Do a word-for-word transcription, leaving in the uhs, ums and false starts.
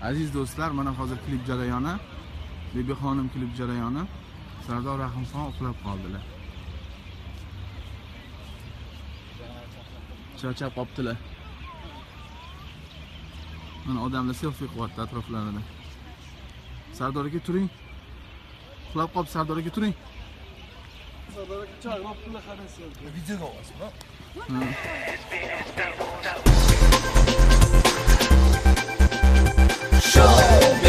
Aziz do'stlar, mana hozir klip jarayoni, Bebixonim klip jarayoni. Sardor Rahimxon uxlab qoldilar. Charchab qoptilar. Mana odamlar selfie qilyapti atroflarida. Sardor aka turing. Uxlab qolib Sardor aka turing. Sardor aka chaqirib qilib qarasizlar. Videoga olasizmi? Show